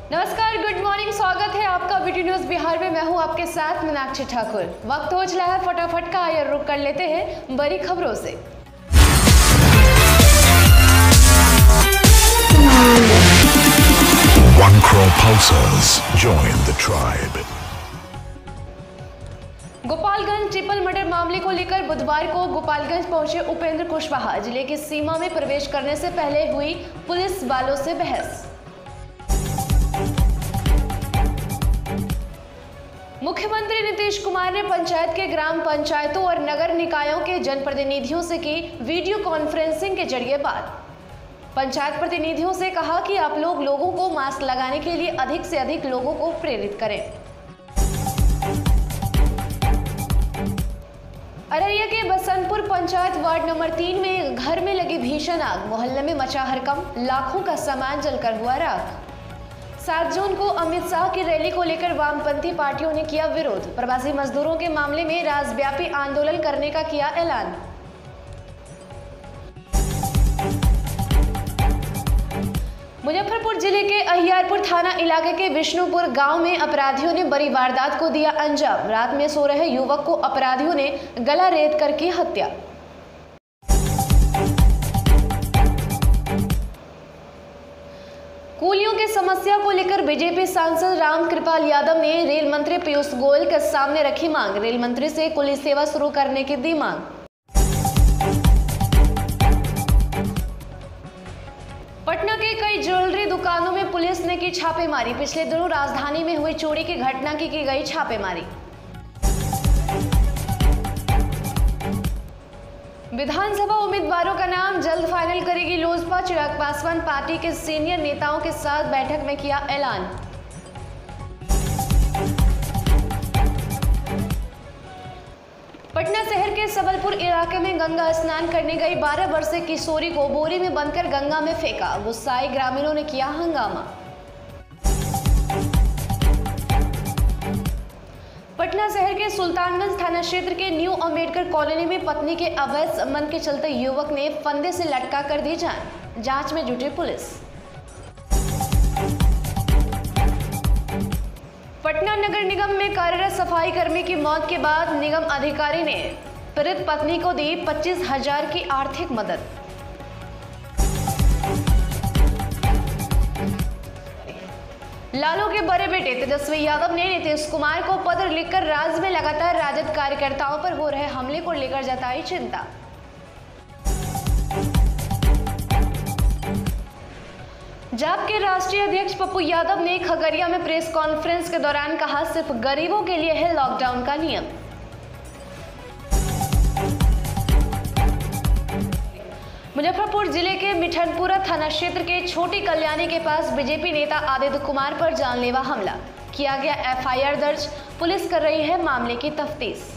नमस्कार, good morning. स्वागत है आपका वीटी न्यूज बिहार में। मैं हूं आपके साथ मीनाक्षी ठाकुर। वक्त हो चला है फटाफट का, आइए रुक कर लेते हैं बड़ी खबरों से। One crore pulsars join the tribe. Gopalganj triple murder मामले को लेकर बुधवार को गोपालगंज पहुंचे उपेंद्र कुशवाहा। जिले की सीमा में प्रवेश करने से पहले हुई पुलिस वालों से बहस। मुख्यमंत्री नीतीश कुमार ने पंचायत के ग्राम पंचायतों और नगर निकायों के जनप्रतिनिधियों से की वीडियो कॉन्फ्रेंसिंग के जरिए बात। पंचायत प्रतिनिधियों से कहा कि आप लोगों को मास्क लगाने के लिए अधिक से अधिक लोगों को प्रेरित करें। अररिया के बसंतपुर पंचायत वार्ड नंबर 3 में घर में लगी भीषण आग, मोहल्ले में मचा हड़कंप, लाखों का सामान जलकर हुआ राख। 7 जून को अमित शाह की रैली को लेकर वामपंथी पार्टियों ने किया विरोध। प्रवासी मजदूरों के मामले में राज्यव्यापी आंदोलन करने का किया ऐलान। मुजफ्फरपुर जिले के अहियारपुर थाना इलाके के विष्णुपुर गांव में अपराधियों ने बड़ी वारदात को दिया अंजाम। रात में सो रहे युवक को अपराधियों ने गला रेत कर की हत्या। कूलियों की समस्या को लेकर बीजेपी सांसद रामकृपाल यादव ने रेल मंत्री पीयूष गोयल के सामने रखी मांग। रेल मंत्री से कुली सेवा शुरू करने की दी मांग। पटना के कई ज्वेलरी दुकानों में पुलिस ने की छापेमारी। पिछले दिनों राजधानी में हुई चोरी की घटना की गई छापेमारी। विधानसभा उम्मीदवारों का नाम जल्द फाइनल करेगी लोजपा। चिराग पासवान पार्टी के सीनियर नेताओं के साथ बैठक में किया ऐलान। पटना शहर के सबलपुर इलाके में गंगा स्नान करने गई 12 वर्षीय किशोरी को बोरी में बंदकर गंगा में फेंका। गुस्साए ग्रामीणों ने किया हंगामा। पटना शहर के सुल्तानगंज थाना क्षेत्र के न्यू अंबेडकर कॉलोनी में पत्नी के अवैध संबंध के चलते युवक ने फंदे से लटका कर दी जान। जांच में जुटी पुलिस। पटना नगर निगम में कार्यरत सफाई कर्मी की मौत के बाद निगम अधिकारी ने पीड़ित पत्नी को दी 25,000 की आर्थिक मदद। लालू के बड़े बेटे तेजस्वी यादव ने नीतीश कुमार को पत्र लिखकर राज्य में लगातार राजद कार्यकर्ताओं पर हो रहे हमले को लेकर जताई चिंता। जाप के राष्ट्रीय अध्यक्ष पप्पू यादव ने खगड़िया में प्रेस कॉन्फ्रेंस के दौरान कहा, सिर्फ गरीबों के लिए है लॉकडाउन का नियम। मुजफ्फरपुर जिले के मिठनपुरा थाना क्षेत्र के छोटी कल्याणी के पास बीजेपी नेता आदित्य कुमार पर जानलेवा हमला किया गया। एफआईआर दर्ज, पुलिस कर रही है मामले की तफ्तीश।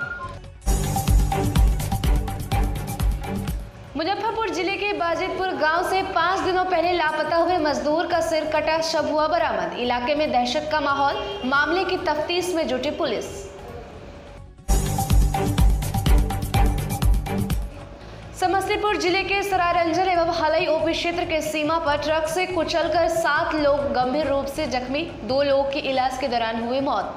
मुजफ्फरपुर जिले के बाजितपुर गांव से 5 दिनों पहले लापता हुए मजदूर का सिर कटा शव हुआ बरामद। इलाके में दहशत का माहौल, मामले की तफ्तीश में जुटी पुलिस। समस्तीपुर जिले के सरारंजन एवं हलई ओपी क्षेत्र के सीमा पर ट्रक से कुचलकर 7 लोग गंभीर रूप से जख्मी, 2 लोगों की इलाज के दौरान हुई मौत।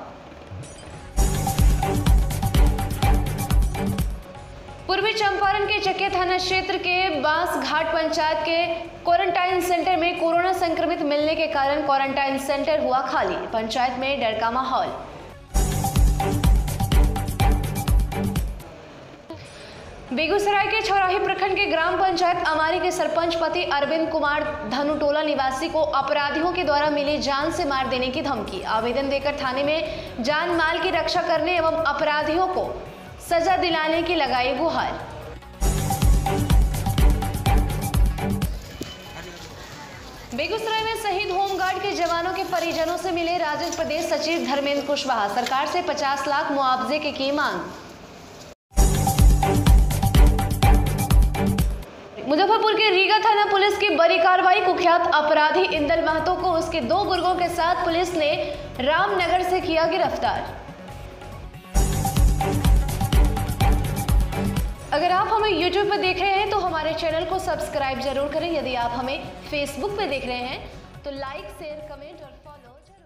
पूर्वी चंपारण के चकिया थाना क्षेत्र के बांस घाट पंचायत के क्वारंटाइन सेंटर में कोरोना संक्रमित मिलने के कारण क्वारंटाइन सेंटर हुआ खाली। पंचायत में डर का माहौल। बेगूसराय के छौराही प्रखंड के ग्राम पंचायत अमारी के सरपंच पति अरविंद कुमार धनुटोला निवासी को अपराधियों के द्वारा मिली जान से मार देने की धमकी। आवेदन देकर थाने में जान माल की रक्षा करने एवं अपराधियों को सजा दिलाने की लगाई गुहार। बेगूसराय में शहीद होमगार्ड के जवानों के परिजनों से मिले राजद प्रदेश सचिव धर्मेंद्र कुशवाहा। सरकार से 50 लाख मुआवजे की मांग। मुजफ्फरपुर के रीगा थाना पुलिस की बड़ी कार्रवाई। कुख्यात अपराधी इंदल महतो को उसके 2 गुर्गों के साथ पुलिस ने रामनगर से किया गिरफ्तार। अगर आप हमें YouTube पर देख रहे हैं तो हमारे चैनल को सब्सक्राइब जरूर करें। यदि आप हमें Facebook पे देख रहे हैं तो लाइक शेयर कमेंट और फॉलो